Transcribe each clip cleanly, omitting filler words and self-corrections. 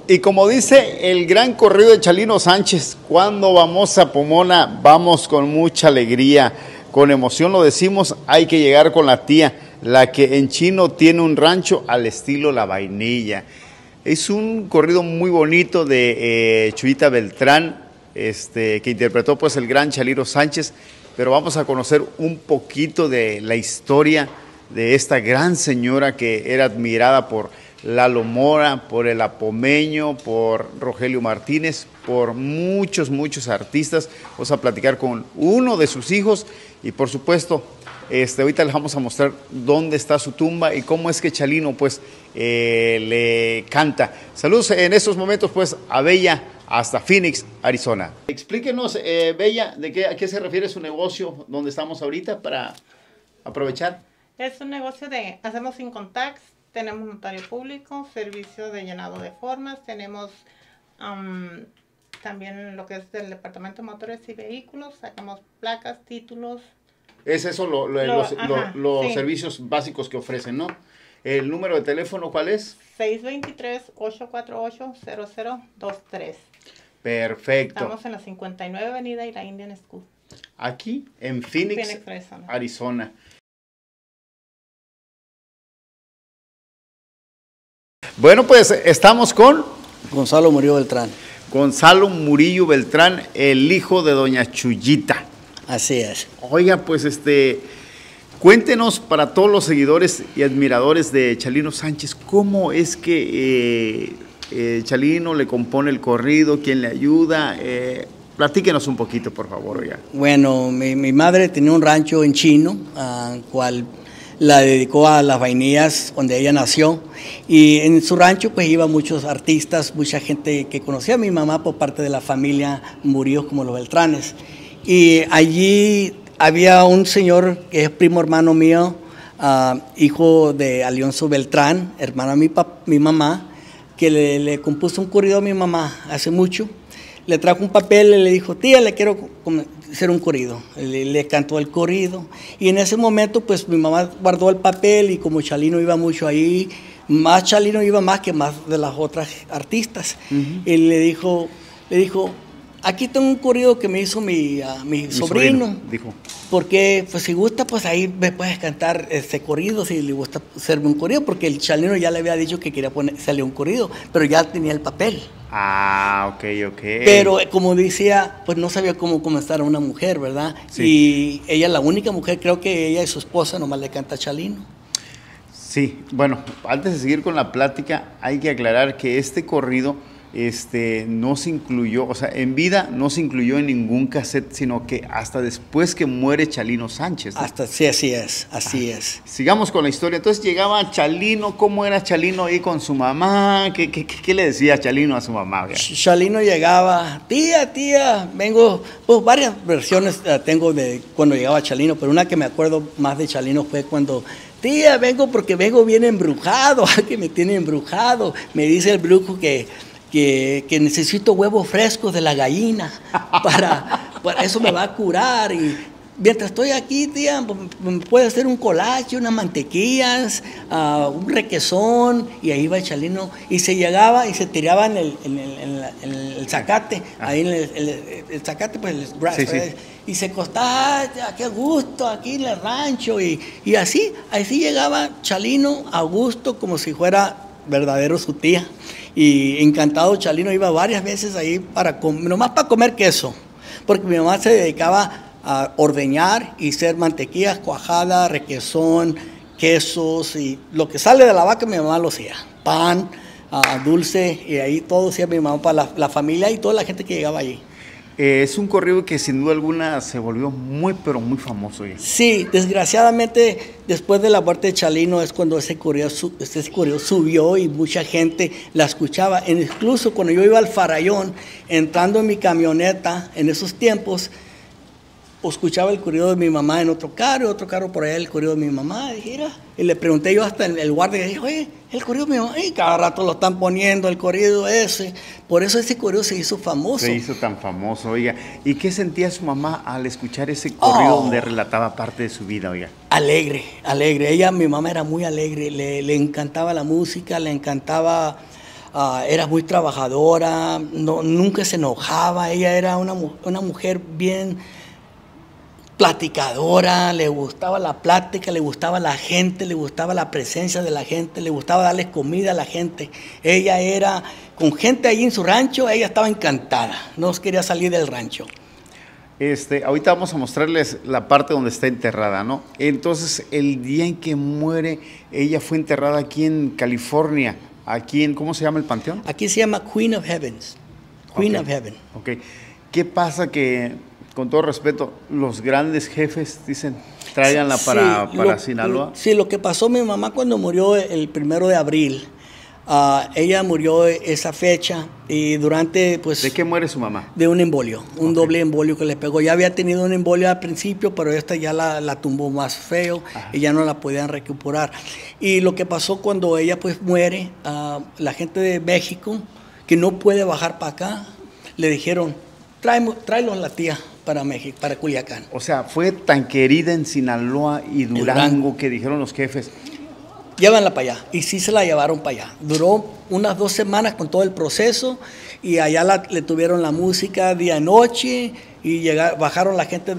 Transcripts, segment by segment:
Y como dice el gran corrido de Chalino Sánchez, cuando vamos a Pomona, vamos con mucha alegría, con emoción lo decimos, hay que llegar con la tía, la que en chino tiene un rancho al estilo La Vainilla. Es un corrido muy bonito de Chuyita Beltrán, que interpretó pues el gran Chalino Sánchez, pero vamos a conocer un poquito de la historia de esta gran señora que era admirada por Lalo Mora, por el Apomeño, por Rogelio Martínez, por muchos artistas. Vamos a platicar con uno de sus hijos y por supuesto, ahorita les vamos a mostrar dónde está su tumba y cómo es que Chalino pues le canta. Saludos en estos momentos pues a Bella hasta Phoenix, Arizona. Explíquenos, Bella, a qué se refiere su negocio donde estamos ahorita para aprovechar. Es un negocio de, hacemos sin contacts, tenemos notario público, servicio de llenado de formas, tenemos también lo que es del departamento de motores y vehículos, sacamos placas, títulos. Es eso los sí, servicios básicos que ofrecen, ¿no? ¿El número de teléfono cuál es? 623-848-0023. Perfecto. Estamos en la 59 Avenida y la Indian School. Aquí en Phoenix, Arizona. Bueno, pues estamos con Gonzalo Murillo Beltrán. Gonzalo Murillo Beltrán, el hijo de doña Chuyita. Así es. Oiga, pues cuéntenos para todos los seguidores y admiradores de Chalino Sánchez, ¿cómo es que Chalino le compone el corrido? ¿Quién le ayuda? Platíquenos un poquito, por favor. Oiga. Bueno, mi madre tenía un rancho en Chino, cual la dedicó a Las Vainillas, donde ella nació, y en su rancho pues iban muchos artistas, mucha gente que conocía a mi mamá por parte de la familia Murillo, como los Beltranes, y allí había un señor que es primo hermano mío, hijo de Alonso Beltrán, hermano de mi mamá, que le compuso un corrido a mi mamá hace mucho. Le trajo un papel y le dijo, tía, le quiero hacer un corrido. Le cantó el corrido. Y en ese momento, pues mi mamá guardó el papel y como Chalino iba mucho ahí, más Chalino iba más que más de las otras artistas. Y le dijo, aquí tengo un corrido que me hizo mi sobrino. Dijo. Porque, pues si gusta, pues ahí me puedes cantar este corrido, si le gusta hacerme un corrido, porque el Chalino ya le había dicho que quería salir un corrido, pero ya tenía el papel. Ah, ok. Pero como decía, pues no sabía cómo comenzar a una mujer, ¿verdad? Sí. Y ella, la única mujer, creo que ella y su esposa nomás le canta a Chalino. Sí, bueno, antes de seguir con la plática, hay que aclarar que este corrido no se incluyó, o sea, en vida no se incluyó en ningún cassette, sino que hasta después que muere Chalino Sánchez, ¿no? Sí, así es. Sigamos con la historia. Entonces llegaba Chalino, ¿cómo era Chalino ahí con su mamá? ¿Qué le decía Chalino a su mamá? Chalino llegaba, tía, vengo, pues varias versiones tengo de cuando llegaba Chalino, pero una que me acuerdo más de Chalino fue cuando... Tía, vengo porque vengo bien embrujado, que me tiene embrujado. Me dice el brujo que necesito huevos frescos de la gallina para eso me va a curar. Y mientras estoy aquí, tía, me puede hacer un colache, unas mantequillas, un requesón. Y ahí va el Chalino y se llegaba y se tiraba en el zacate, ahí en el zacate, pues el grass, sí. Y se acostaba, qué gusto, aquí en el rancho. Y así llegaba Chalino a gusto, como si fuera verdadero su tía. Y encantado, Chalino iba varias veces ahí nomás para comer queso, porque mi mamá se dedicaba a ordeñar y hacer mantequillas, cuajada, requesón, quesos y lo que sale de la vaca mi mamá lo hacía, pan, dulce, y ahí todo hacía mi mamá para la familia y toda la gente que llegaba allí. Es un corrido que sin duda alguna se volvió muy, pero muy famoso. Sí, desgraciadamente después de la muerte de Chalino es cuando ese corrido subió y mucha gente la escuchaba. Incluso cuando yo iba al Farallón, entrando en mi camioneta en esos tiempos, escuchaba el corrido de mi mamá en otro carro por allá el corrido de mi mamá. Y le pregunté yo hasta el guardia, y dije, oye, el corrido de mi mamá, y cada rato lo están poniendo, el corrido ese. Por eso ese corrido se hizo famoso. Se hizo tan famoso, oiga. ¿Y qué sentía su mamá al escuchar ese corrido donde relataba parte de su vida, oiga? Alegre. Mi mamá era muy alegre, le encantaba la música, le encantaba era muy trabajadora, nunca se enojaba, ella era una mujer bien platicadora, le gustaba la plática, le gustaba la gente, le gustaba la presencia de la gente, le gustaba darles comida a la gente. Ella era, con gente ahí en su rancho, ella estaba encantada, no quería salir del rancho. Ahorita vamos a mostrarles la parte donde está enterrada, ¿no? Entonces, el día en que muere, ella fue enterrada aquí en California, aquí en, ¿cómo se llama el panteón? Aquí se llama Queen of Heavens, Queen of Heaven. Ok, ¿qué pasa que, con todo respeto, los grandes jefes dicen, tráiganla para Sinaloa? Sí, lo que pasó mi mamá cuando murió el 1 de abril, ella murió esa fecha y durante, pues... ¿De qué muere su mamá? De un embolio, un doble embolio que le pegó. Ya había tenido un embolio al principio, pero esta ya la tumbó más feo. Ajá. Y ya no la podían recuperar. Y lo que pasó cuando ella pues muere, la gente de México, que no puede bajar para acá, le dijeron, tráelo a la tía para México, para Culiacán. O sea, fue tan querida en Sinaloa y Durango que dijeron los jefes, llévanla para allá. Y sí se la llevaron para allá. Duró unas 2 semanas con todo el proceso y allá le tuvieron la música día y noche y bajaron la gente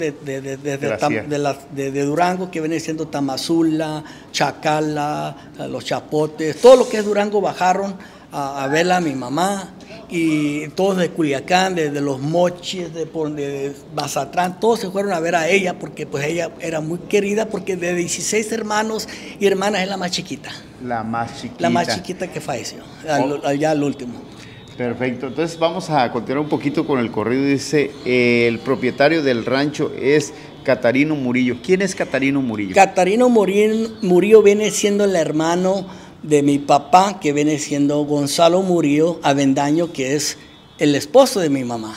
de Durango, que viene siendo Tamazula, Chacala, Los Chapotes, todo lo que es Durango bajaron a verla a mi mamá. Y todos de Culiacán, de Los Mochis, de Mazatlán, todos se fueron a ver a ella porque pues ella era muy querida porque de 16 hermanos y hermanas es la más chiquita. La más chiquita. La más chiquita que falleció, ya al último. Perfecto, entonces vamos a continuar un poquito con el corrido. Dice, el propietario del rancho es Catarino Murillo. ¿Quién es Catarino Murillo? Catarino Murillo viene siendo el hermano de mi papá, que viene siendo Gonzalo Murillo Avendaño, que es el esposo de mi mamá.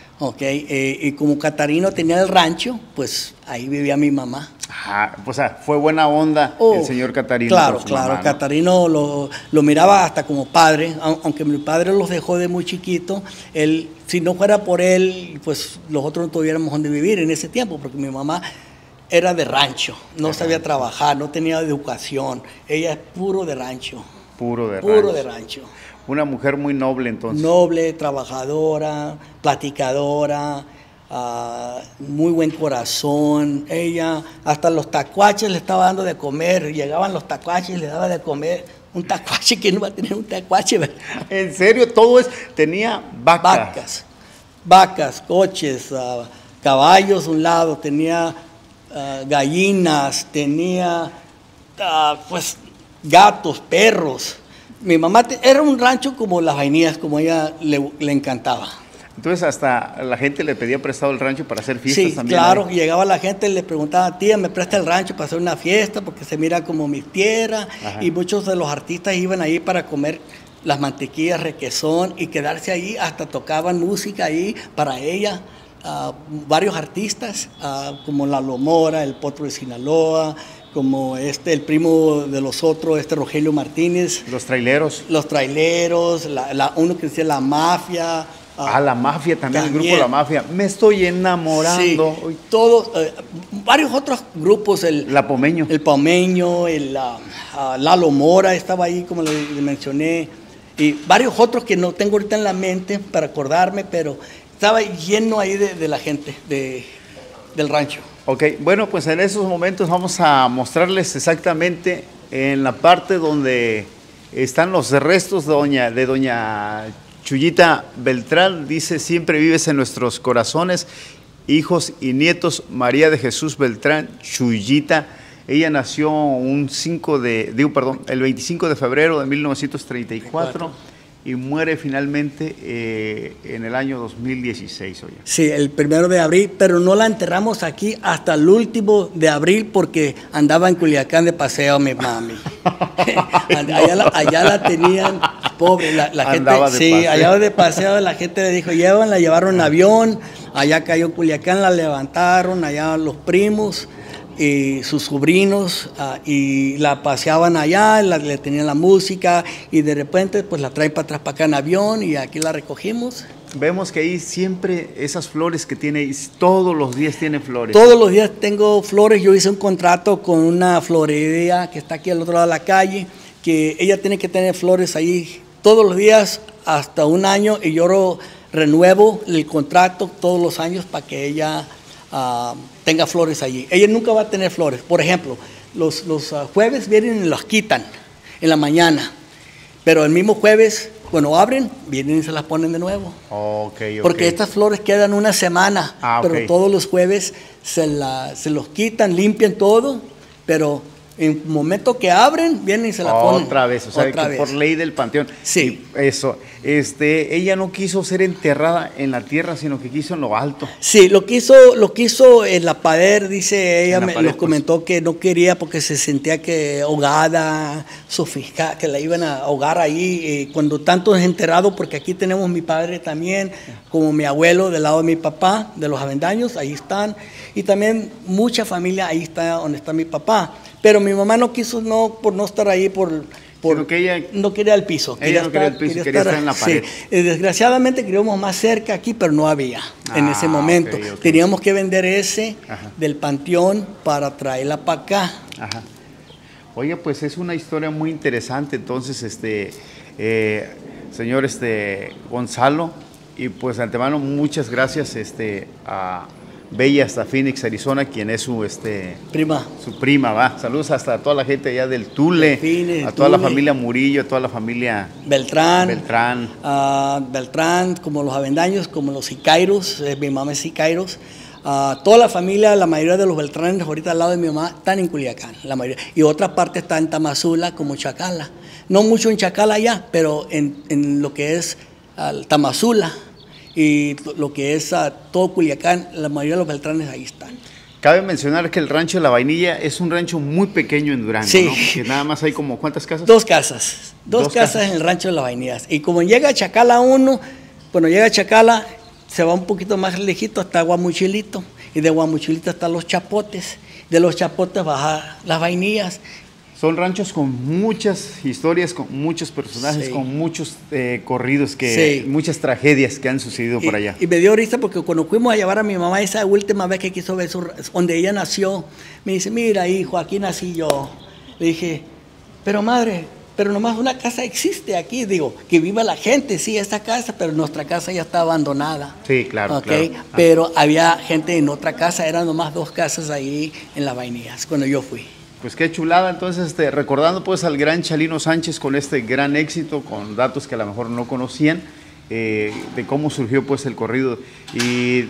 Y como Catarino tenía el rancho, pues ahí vivía mi mamá. Ajá, o sea, fue buena onda el señor Catarino. Claro, claro, mamá, ¿no? Catarino lo miraba hasta como padre, aunque mi padre los dejó de muy chiquito. Él, si no fuera por él, pues los otros no tuviéramos donde vivir en ese tiempo, porque mi mamá era de rancho, no sabía trabajar, no tenía educación. Ella es puro de rancho. Puro de rancho. Una mujer muy noble entonces. Noble, trabajadora, platicadora, muy buen corazón. Ella hasta los tacuaches le estaba dando de comer. Llegaban los tacuaches y le daba de comer. Un tacuache, que no va a tener un tacuache, ¿verdad? ¿En serio? Todo tenía vacas. Vacas, coches, caballos a un lado, tenía gallinas, tenía pues gatos, perros. Mi mamá era un rancho como las vainillas, como a ella le encantaba. Entonces hasta la gente le pedía prestado el rancho para hacer fiestas. Sí, también. Claro, llegaba la gente y le preguntaba, tía, ¿me presta el rancho para hacer una fiesta? Porque se mira como mi tierra. Ajá. Y muchos de los artistas iban ahí para comer las mantequillas, requesón y quedarse ahí, hasta tocaban música ahí para ella. Varios artistas, como Lalo Mora, el Potro de Sinaloa, como el primo de los otros, Rogelio Martínez. Los traileros. Los traileros, uno que decía La Mafia. La Mafia también, el grupo La Mafia. Me estoy enamorando. Sí, todos, varios otros grupos. La Pomeño. El Pomeño, Lalo Mora estaba ahí, como le mencioné. Y varios otros que no tengo ahorita en la mente para acordarme, pero estaba lleno ahí de la gente del rancho. Ok, bueno, pues en esos momentos vamos a mostrarles exactamente en la parte donde están los restos de doña Chuyita Beltrán. Dice, siempre vives en nuestros corazones, hijos y nietos, María de Jesús Beltrán Chuyita. Ella nació el 25 de febrero de 1934. Y muere finalmente en el año 2016. Oye. Sí, el 1 de abril, pero no la enterramos aquí hasta el último de abril porque andaba en Culiacán de paseo mi mami. allá la tenían pobre, la gente. Sí, allá de paseo la gente le dijo, la llevaron en avión, allá cayó en Culiacán, la levantaron, allá los primos y sus sobrinos, y la paseaban allá, le tenían la música y de repente pues la traen para atrás para acá en avión y aquí la recogimos. Vemos que ahí siempre esas flores que tiene, todos los días tiene flores. Todos los días tengo flores. Yo hice un contrato con una florería que está aquí al otro lado de la calle, que ella tiene que tener flores ahí todos los días hasta un año y yo renuevo el contrato todos los años para que ella tenga flores allí. Ella nunca va a tener flores. Por ejemplo, los jueves vienen y las quitan en la mañana, pero el mismo jueves, cuando abren, vienen y se las ponen de nuevo. Okay. Porque estas flores quedan una semana, pero todos los jueves se los quitan, limpian todo, pero en el momento que abren, vienen y se la ponen. Otra vez, o sea, que por ley del panteón. Sí. Y eso, ella no quiso ser enterrada en la tierra, sino que quiso en lo alto. Sí, lo quiso en la pared, dice ella, nos comentó que no quería porque se sentía que ahogada, sofisticada, que la iban a ahogar ahí, cuando tanto es enterrado, porque aquí tenemos mi padre también, como mi abuelo del lado de mi papá, de los Avendaños, ahí están, y también mucha familia, ahí está donde está mi papá. Pero mi mamá no quiso, por no estar ahí, porque ella no quería el piso. Ella no quería el piso, quería estar en la pared. Sí. Desgraciadamente queríamos más cerca aquí, pero no había en ese momento. Okay. Teníamos que vender ese del panteón para traerla para acá. Ajá. Oye, pues es una historia muy interesante, entonces, señor Gonzalo, y pues de antemano muchas gracias a Bella hasta Phoenix, Arizona, quien es su prima, va. Saludos hasta toda la gente allá del Tule, Phoenix, a toda la familia Murillo, a toda la familia Beltrán, como los Avendaños, como los Sicairos, mi mamá es Sicairos. Toda la familia, la mayoría de los Beltranes ahorita al lado de mi mamá están en Culiacán, la mayoría. Y otra parte está en Tamazula, como Chacala. No mucho en Chacala allá, pero en lo que es Tamazula y lo que es todo Culiacán, la mayoría de los Beltranes ahí están. Cabe mencionar que el rancho de La Vainilla es un rancho muy pequeño en Durango, sí, ¿no? Que nada más hay como, ¿cuántas casas? Dos casas en el rancho de La Vainilla. Y como llega a Chacala cuando llega a Chacala, se va un poquito más lejito hasta Guamuchilito, y de Guamuchilito hasta Los Chapotes, de Los Chapotes baja Las Vainillas. Son ranchos con muchas historias, con muchos personajes, sí, con muchos corridos, muchas tragedias que han sucedido por allá. Y me dio risa porque cuando fuimos a llevar a mi mamá esa última vez que quiso ver donde ella nació, me dice, mira hijo, aquí nací yo. Le dije, pero madre, pero nomás una casa existe aquí, digo, que viva la gente, sí, esta casa, pero nuestra casa ya está abandonada. Sí, claro, ¿okay? Claro. Pero había gente en otra casa, eran nomás dos casas ahí en Las Vainillas, cuando yo fui. Pues qué chulada, entonces recordando pues al gran Chalino Sánchez con este gran éxito, con datos que a lo mejor no conocían, de cómo surgió pues el corrido. Y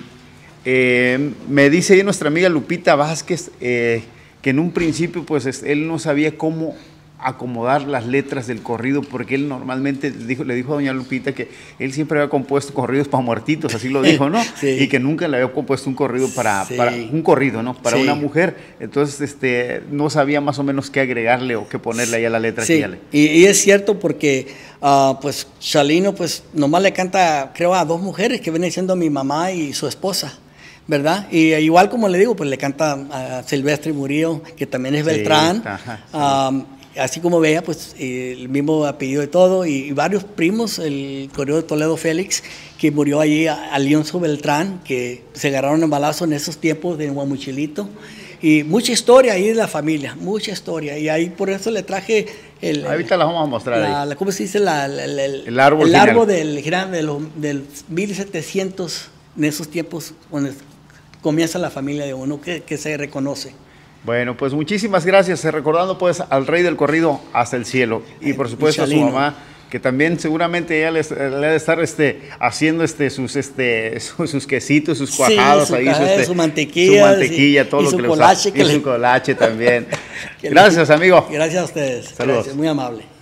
me dice ahí nuestra amiga Lupita Vázquez que en un principio pues él no sabía cómo acomodar las letras del corrido, porque él normalmente le dijo a doña Lupita que él siempre había compuesto corridos para muertitos, así lo dijo, ¿no? Sí. Y que nunca le había compuesto un corrido para un corrido, ¿no? Para una mujer. Entonces, no sabía más o menos qué agregarle o qué ponerle ahí a la letra. Sí, y es cierto porque, pues, Chalino, pues, nomás le canta, creo, a dos mujeres que vienen siendo mi mamá y su esposa, ¿verdad? Y igual como le digo, pues le canta a Silvestre Murillo, que también es Beltrán. Ajá, así como veía, pues el mismo apellido de todo, y varios primos, el corrido de Toledo Félix, que murió allí, Alonso Beltrán, que se agarraron en balazo en esos tiempos de Guamuchilito, y mucha historia ahí de la familia, mucha historia, y ahí por eso le traje ahorita la vamos a mostrar ¿cómo se dice? El árbol del 1700, en esos tiempos, donde comienza la familia de uno, que se reconoce. Bueno, pues muchísimas gracias, recordando pues al rey del corrido hasta el cielo, y por supuesto a su mamá, que también seguramente ella le ha de estar haciendo sus quesitos, sus cuajados, sí, ahí su mantequilla, todo y lo su que colache, le usa, y su colache también. Gracias, amigo. Gracias a ustedes. Saludos. Gracias, muy amable.